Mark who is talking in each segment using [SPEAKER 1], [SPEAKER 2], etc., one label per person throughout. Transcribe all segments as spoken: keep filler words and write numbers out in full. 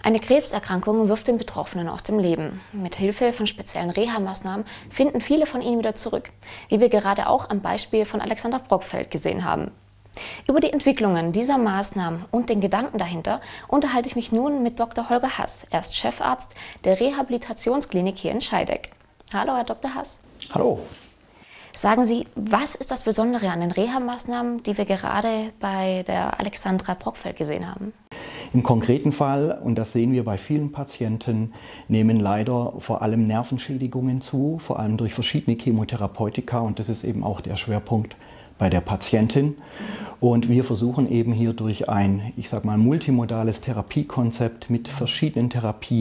[SPEAKER 1] Eine Krebserkrankung wirft den Betroffenen aus dem Leben. Mit Hilfe von speziellen Reha-Maßnahmen finden viele von ihnen wieder zurück, wie wir gerade auch am Beispiel von Alexander Brockfeld gesehen haben. Über die Entwicklungen dieser Maßnahmen und den Gedanken dahinter unterhalte ich mich nun mit Doktor Holger Hass. Er ist Chefarzt der Rehabilitationsklinik hier in Scheideck. Hallo, Herr Doktor Hass.
[SPEAKER 2] Hallo.
[SPEAKER 1] Sagen Sie, was ist das Besondere an den Reha-Maßnahmen, die wir gerade bei der Alexandra Brockfeld gesehen haben?
[SPEAKER 2] Im konkreten Fall, und das sehen wir bei vielen Patienten, nehmen leider vor allem Nervenschädigungen zu, vor allem durch verschiedene Chemotherapeutika, und das ist eben auch der Schwerpunkt bei der Patientin. Und wir versuchen eben hier durch ein, ich sag mal, multimodales Therapiekonzept mit verschiedenen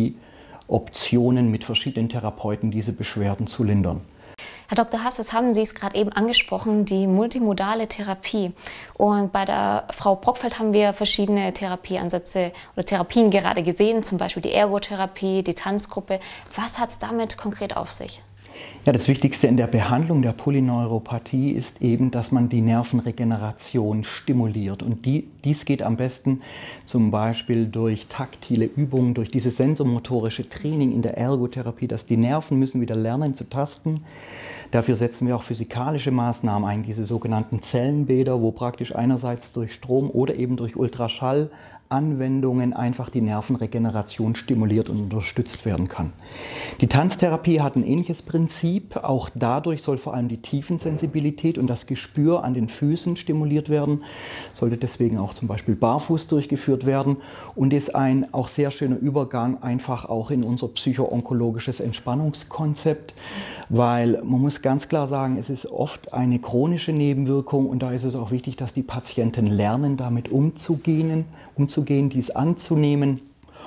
[SPEAKER 2] Therapieoptionen, mit verschiedenen Therapeuten diese Beschwerden zu lindern.
[SPEAKER 1] Herr Doktor Hass, das haben Sie es gerade eben angesprochen, die multimodale Therapie. Und bei der Frau Brockfeld haben wir verschiedene Therapieansätze oder Therapien gerade gesehen, zum Beispiel die Ergotherapie, die Tanzgruppe. Was hat es damit konkret auf sich?
[SPEAKER 2] Ja, das Wichtigste in der Behandlung der Polyneuropathie ist eben, dass man die Nervenregeneration stimuliert. Und die, dies geht am besten zum Beispiel durch taktile Übungen, durch dieses sensomotorische Training in der Ergotherapie, dass die Nerven müssen wieder lernen zu tasten. Dafür setzen wir auch physikalische Maßnahmen ein, diese sogenannten Zellenbäder, wo praktisch einerseits durch Strom oder eben durch Ultraschall Anwendungen einfach die Nervenregeneration stimuliert und unterstützt werden kann. Die Tanztherapie hat ein ähnliches Prinzip. Auch dadurch soll vor allem die Tiefensensibilität und das Gespür an den Füßen stimuliert werden. Sollte deswegen auch zum Beispiel barfuß durchgeführt werden und ist ein auch sehr schöner Übergang einfach auch in unser psycho-onkologisches Entspannungskonzept, weil man muss ganz klar sagen, es ist oft eine chronische Nebenwirkung und da ist es auch wichtig, dass die Patienten lernen, damit umzugehen, umzugehen, dies anzunehmen.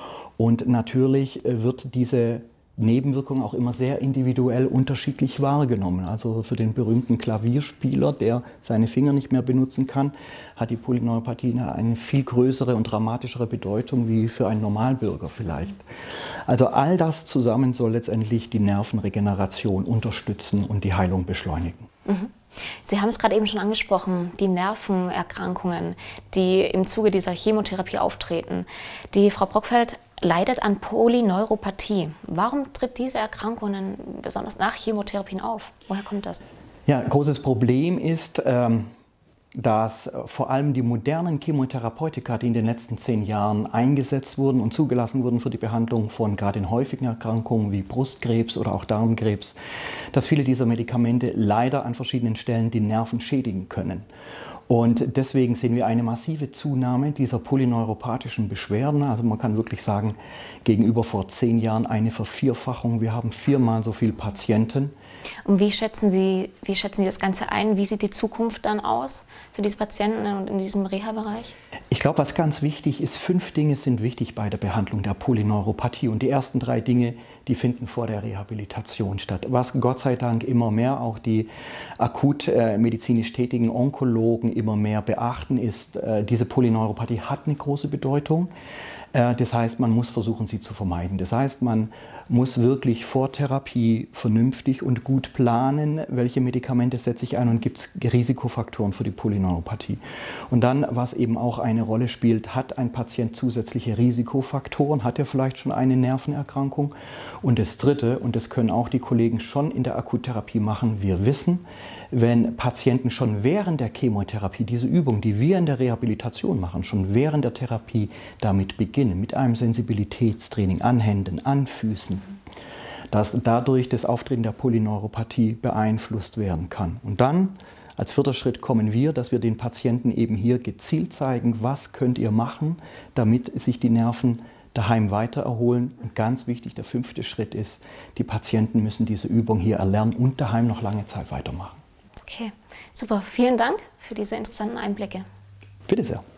[SPEAKER 2] Und natürlich wird diese Nebenwirkung auch immer sehr individuell unterschiedlich wahrgenommen. Also für den berühmten Klavierspieler, der seine Finger nicht mehr benutzen kann, hat die Polyneuropathie eine viel größere und dramatischere Bedeutung wie für einen Normalbürger vielleicht. Also all das zusammen soll letztendlich die Nervenregeneration unterstützen und die Heilung beschleunigen.
[SPEAKER 1] Mhm. Sie haben es gerade eben schon angesprochen, die Nervenerkrankungen, die im Zuge dieser Chemotherapie auftreten. Die Frau Brockfeld leidet an Polyneuropathie. Warum tritt diese Erkrankungen besonders nach Chemotherapien auf? Woher kommt das?
[SPEAKER 2] Ja, großes Problem ist, ähm, dass vor allem die modernen Chemotherapeutika, die in den letzten zehn Jahren eingesetzt wurden und zugelassen wurden für die Behandlung von gerade den häufigen Erkrankungen wie Brustkrebs oder auch Darmkrebs, dass viele dieser Medikamente leider an verschiedenen Stellen die Nerven schädigen können. Und deswegen sehen wir eine massive Zunahme dieser polyneuropathischen Beschwerden. Also man kann wirklich sagen, gegenüber vor zehn Jahren eine Vervierfachung. Wir haben viermal so viele Patienten.
[SPEAKER 1] Und wie schätzen Sie, wie schätzen Sie das Ganze ein? Wie sieht die Zukunft dann aus für diese Patienten und in diesem Reha-Bereich?
[SPEAKER 2] Ich glaube, was ganz wichtig ist, fünf Dinge sind wichtig bei der Behandlung der Polyneuropathie. Und die ersten drei Dinge, die finden vor der Rehabilitation statt. Was Gott sei Dank immer mehr auch die akut äh, medizinisch tätigen Onkologen immer mehr beachten, ist, äh, diese Polyneuropathie hat eine große Bedeutung. Äh, das heißt, man muss versuchen, sie zu vermeiden. Das heißt, man muss wirklich vor Therapie vernünftig und gut planen, welche Medikamente setze ich ein und gibt es Risikofaktoren für die Polyneuropathie. Und dann, was eben auch eine Rolle spielt, hat ein Patient zusätzliche Risikofaktoren, hat er vielleicht schon eine Nervenerkrankung? Und das Dritte, und das können auch die Kollegen schon in der Akuttherapie machen, wir wissen, wenn Patienten schon während der Chemotherapie diese Übung, die wir in der Rehabilitation machen, schon während der Therapie damit beginnen, mit einem Sensibilitätstraining an Händen, an Füßen, dass dadurch das Auftreten der Polyneuropathie beeinflusst werden kann. Und dann, als vierter Schritt, kommen wir, dass wir den Patienten eben hier gezielt zeigen, was könnt ihr machen, damit sich die Nerven daheim weiter erholen. Und ganz wichtig, der fünfte Schritt ist, die Patienten müssen diese Übung hier erlernen und daheim noch lange Zeit weitermachen.
[SPEAKER 1] Okay, super. Vielen Dank für diese interessanten Einblicke.
[SPEAKER 2] Bitte sehr.